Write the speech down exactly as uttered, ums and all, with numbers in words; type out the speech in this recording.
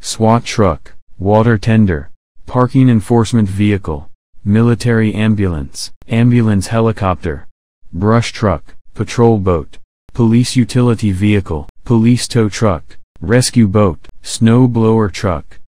SWAT truck, water tender, parking enforcement vehicle, military ambulance, ambulance helicopter, brush truck, patrol boat, police utility vehicle, police tow truck, rescue boat, snow blower truck,